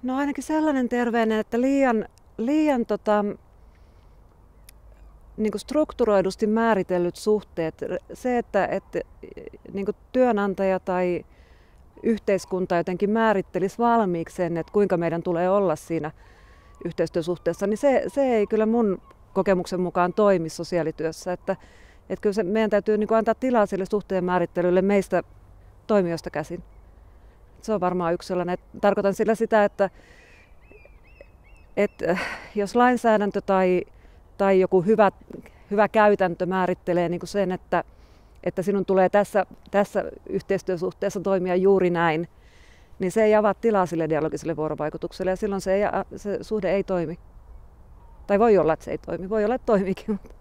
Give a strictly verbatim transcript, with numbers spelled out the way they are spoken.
No ainakin sellainen terveinen, että liian, liian tota, niin kuin strukturoidusti määritellyt suhteet, se, että, että niin kuin työnantaja tai yhteiskunta jotenkin määrittelisi valmiiksi sen, että kuinka meidän tulee olla siinä yhteistyösuhteessa, niin se, se ei kyllä mun kokemuksen mukaan toimi sosiaalityössä. Että, että kyllä se, meidän täytyy niin kuin antaa tilaa sille suhteen määrittelylle meistä toimijoista käsin. Se on varmaan yksi sellainen. Tarkoitan sillä sitä, että, että jos lainsäädäntö tai, tai joku hyvä, hyvä käytäntö määrittelee niin kuin sen, että, että sinun tulee tässä, tässä yhteistyösuhteessa toimia juuri näin, niin se ei avaa tilaa sille dialogiselle vuorovaikutukselle ja silloin se, ei, se suhde ei toimi. Tai voi olla, että se ei toimi. Voi olla, että toimiikin.